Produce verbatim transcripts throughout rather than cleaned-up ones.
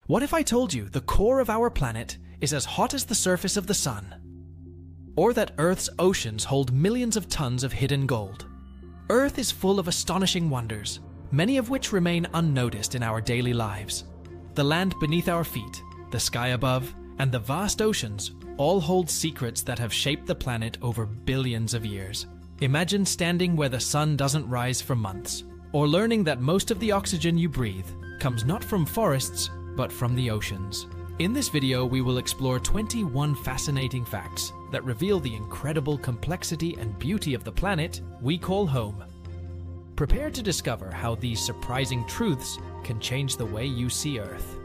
What if I told you the core of our planet is as hot as the surface of the sun? Or that Earth's oceans hold millions of tons of hidden gold? Earth is full of astonishing wonders, many of which remain unnoticed in our daily lives. The land beneath our feet, the sky above, and the vast oceans all hold secrets that have shaped the planet over billions of years. Imagine standing where the sun doesn't rise for months, or learning that most of the oxygen you breathe comes not from forests, but from the oceans. In this video, we will explore twenty-one fascinating facts that reveal the incredible complexity and beauty of the planet we call home. Prepare to discover how these surprising truths can change the way you see Earth.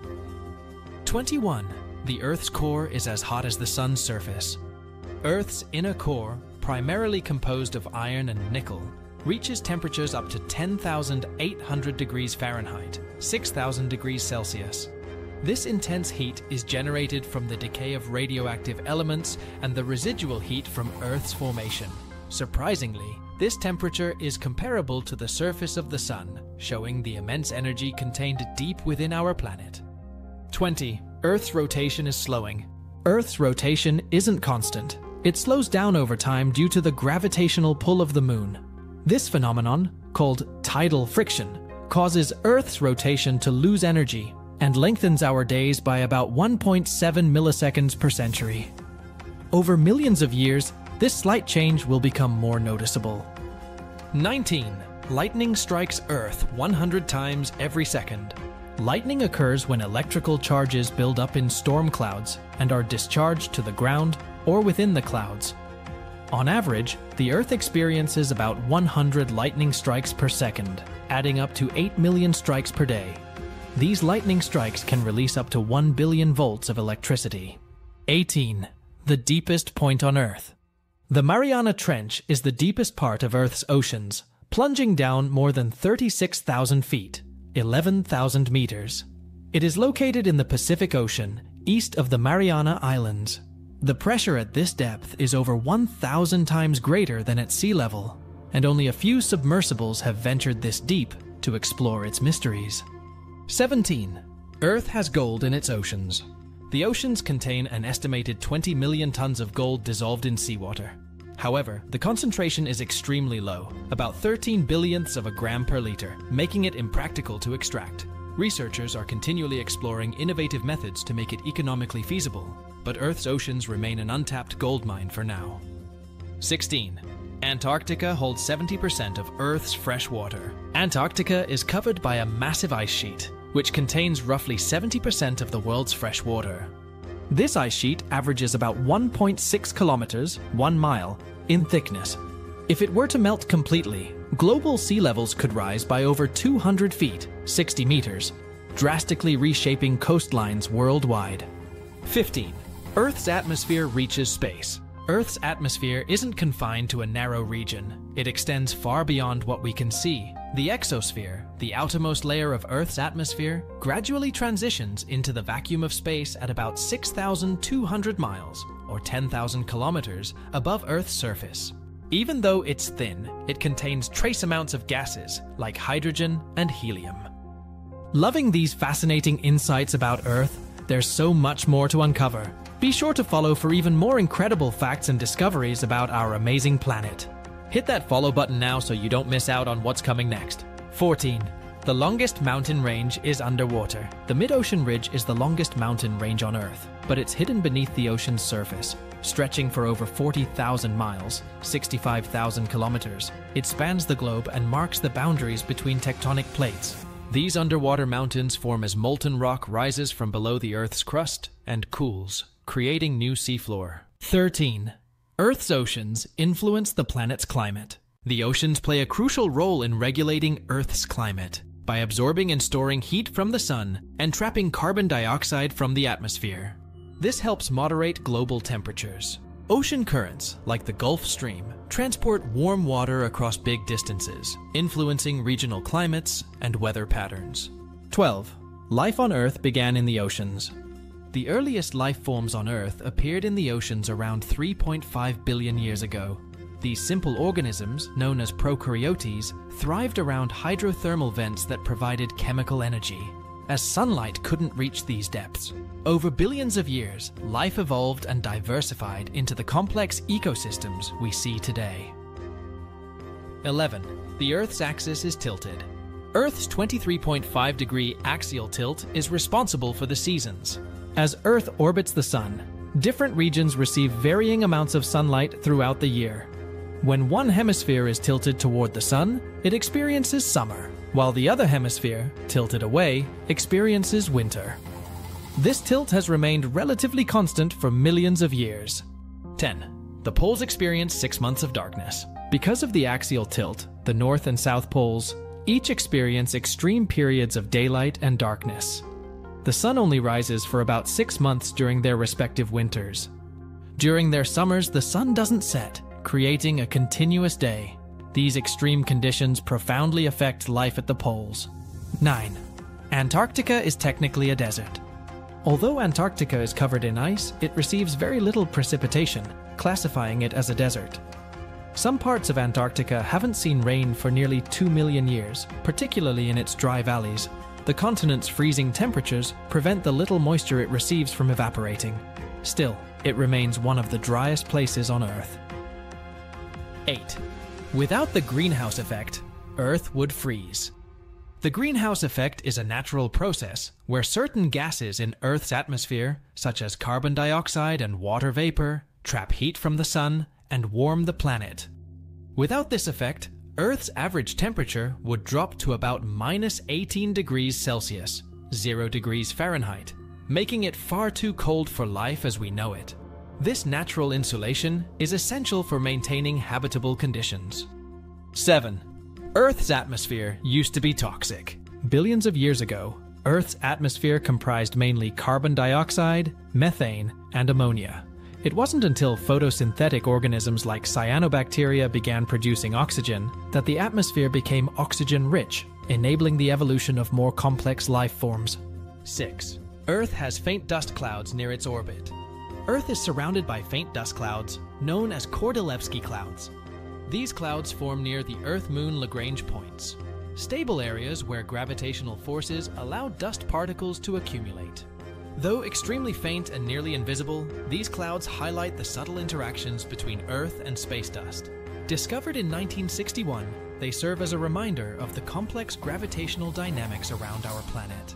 twenty-one. The Earth's core is as hot as the sun's surface. Earth's inner core, primarily composed of iron and nickel, reaches temperatures up to ten thousand eight hundred degrees Fahrenheit, six thousand degrees Celsius. This intense heat is generated from the decay of radioactive elements and the residual heat from Earth's formation. Surprisingly, this temperature is comparable to the surface of the sun, showing the immense energy contained deep within our planet. twenty. Earth's rotation is slowing. Earth's rotation isn't constant. It slows down over time due to the gravitational pull of the moon. This phenomenon, called tidal friction, causes Earth's rotation to lose energy and lengthens our days by about one point seven milliseconds per century. Over millions of years, this slight change will become more noticeable. nineteen. Lightning strikes Earth one hundred times every second. Lightning occurs when electrical charges build up in storm clouds and are discharged to the ground or within the clouds. On average, the Earth experiences about one hundred lightning strikes per second, adding up to eight million strikes per day. These lightning strikes can release up to one billion volts of electricity. eighteen. The deepest point on Earth. The Mariana Trench is the deepest part of Earth's oceans, plunging down more than thirty-six thousand feet, eleven thousand meters. It is located in the Pacific Ocean, east of the Mariana Islands. The pressure at this depth is over one thousand times greater than at sea level, and only a few submersibles have ventured this deep to explore its mysteries. seventeen. Earth has gold in its oceans. The oceans contain an estimated twenty million tons of gold dissolved in seawater. However, the concentration is extremely low, about thirteen billionths of a gram per liter, making it impractical to extract. Researchers are continually exploring innovative methods to make it economically feasible, but Earth's oceans remain an untapped gold mine for now. sixteen. Antarctica holds seventy percent of Earth's fresh water. Antarctica is covered by a massive ice sheet, which contains roughly seventy percent of the world's fresh water. This ice sheet averages about one point six kilometers, one mile, in thickness. If it were to melt completely, global sea levels could rise by over two hundred feet, sixty meters, drastically reshaping coastlines worldwide. fifteen. Earth's atmosphere reaches space. Earth's atmosphere isn't confined to a narrow region. It extends far beyond what we can see. The exosphere, the outermost layer of Earth's atmosphere, gradually transitions into the vacuum of space at about six thousand two hundred miles, or ten thousand kilometers, above Earth's surface. Even though it's thin, it contains trace amounts of gases like hydrogen and helium. Loving these fascinating insights about Earth? There's so much more to uncover. Be sure to follow for even more incredible facts and discoveries about our amazing planet. Hit that follow button now so you don't miss out on what's coming next. fourteen. The longest mountain range is underwater. The mid-ocean ridge is the longest mountain range on Earth, but it's hidden beneath the ocean's surface, stretching for over forty thousand miles, sixty-five thousand kilometers. It spans the globe and marks the boundaries between tectonic plates. These underwater mountains form as molten rock rises from below the Earth's crust and cools, creating new seafloor. thirteen. Earth's oceans influence the planet's climate. The oceans play a crucial role in regulating Earth's climate by absorbing and storing heat from the sun and trapping carbon dioxide from the atmosphere. This helps moderate global temperatures. Ocean currents, like the Gulf Stream, transport warm water across big distances, influencing regional climates and weather patterns. twelve. Life on Earth began in the oceans. The earliest life forms on Earth appeared in the oceans around three point five billion years ago. These simple organisms, known as prokaryotes, thrived around hydrothermal vents that provided chemical energy. as sunlight couldn't reach these depths. Over billions of years, life evolved and diversified into the complex ecosystems we see today. eleven. The Earth's axis is tilted. Earth's twenty-three point five degree axial tilt is responsible for the seasons. As Earth orbits the Sun, different regions receive varying amounts of sunlight throughout the year. When one hemisphere is tilted toward the Sun, it experiences summer, while the other hemisphere, tilted away, experiences winter. This tilt has remained relatively constant for millions of years. ten. The poles experience six months of darkness. Because of the axial tilt, the North and South poles each experience extreme periods of daylight and darkness. The sun only rises for about six months during their respective winters. During their summers, the sun doesn't set, creating a continuous day. These extreme conditions profoundly affect life at the poles. nine. Antarctica is technically a desert. Although Antarctica is covered in ice, it receives very little precipitation, classifying it as a desert. Some parts of Antarctica haven't seen rain for nearly two million years, particularly in its dry valleys. The continent's freezing temperatures prevent the little moisture it receives from evaporating. Still, it remains one of the driest places on Earth. eight. Without the greenhouse effect, Earth would freeze. The greenhouse effect is a natural process where certain gases in Earth's atmosphere, such as carbon dioxide and water vapor, trap heat from the sun and warm the planet. Without this effect, Earth's average temperature would drop to about minus eighteen degrees Celsius, zero degrees Fahrenheit, making it far too cold for life as we know it. This natural insulation is essential for maintaining habitable conditions. seven. Earth's atmosphere used to be toxic. Billions of years ago, Earth's atmosphere comprised mainly carbon dioxide, methane, and ammonia. It wasn't until photosynthetic organisms like cyanobacteria began producing oxygen that the atmosphere became oxygen-rich, enabling the evolution of more complex life forms. six. Earth has faint dust clouds near its orbit. Earth is surrounded by faint dust clouds, known as Kordylewski clouds. These clouds form near the Earth-Moon Lagrange points, stable areas where gravitational forces allow dust particles to accumulate. Though extremely faint and nearly invisible, these clouds highlight the subtle interactions between Earth and space dust. Discovered in nineteen sixty-one, they serve as a reminder of the complex gravitational dynamics around our planet.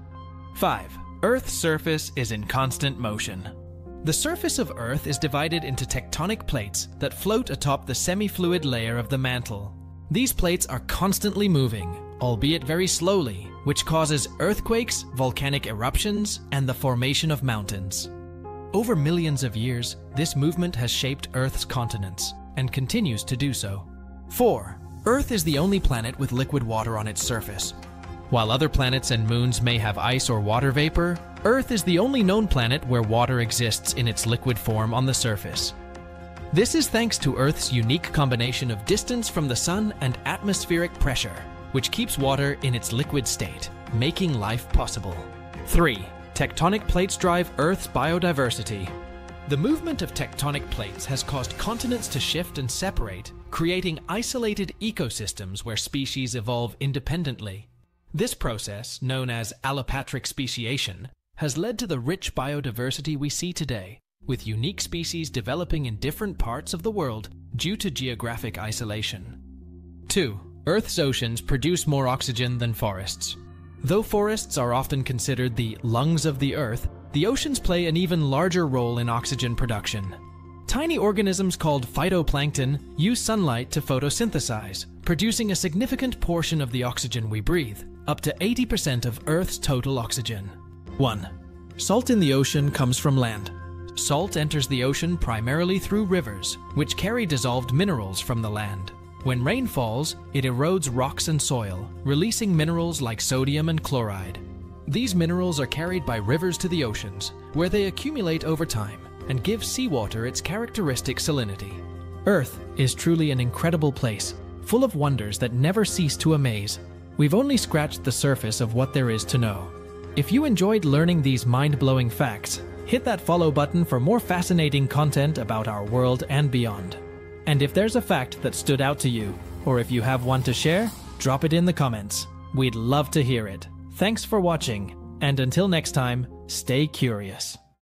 five. Earth's surface is in constant motion. The surface of Earth is divided into tectonic plates that float atop the semi-fluid layer of the mantle. These plates are constantly moving, albeit very slowly, which causes earthquakes, volcanic eruptions, and the formation of mountains. Over millions of years, this movement has shaped Earth's continents, and continues to do so. four. Earth is the only planet with liquid water on its surface. While other planets and moons may have ice or water vapor, Earth is the only known planet where water exists in its liquid form on the surface. This is thanks to Earth's unique combination of distance from the sun and atmospheric pressure, which keeps water in its liquid state, making life possible. three. Tectonic plates drive Earth's biodiversity. The movement of tectonic plates has caused continents to shift and separate, creating isolated ecosystems where species evolve independently. This process, known as allopatric speciation, has led to the rich biodiversity we see today, with unique species developing in different parts of the world due to geographic isolation. two. Earth's oceans produce more oxygen than forests. Though forests are often considered the lungs of the Earth, the oceans play an even larger role in oxygen production. Tiny organisms called phytoplankton use sunlight to photosynthesize, producing a significant portion of the oxygen we breathe, up to eighty percent of Earth's total oxygen. one. Salt in the ocean comes from land. Salt enters the ocean primarily through rivers, which carry dissolved minerals from the land. When rain falls, it erodes rocks and soil, releasing minerals like sodium and chloride. These minerals are carried by rivers to the oceans, where they accumulate over time and give seawater its characteristic salinity. Earth is truly an incredible place, full of wonders that never cease to amaze. We've only scratched the surface of what there is to know. If you enjoyed learning these mind-blowing facts, hit that follow button for more fascinating content about our world and beyond. And if there's a fact that stood out to you, or if you have one to share, drop it in the comments. We'd love to hear it. Thanks for watching, and until next time, stay curious.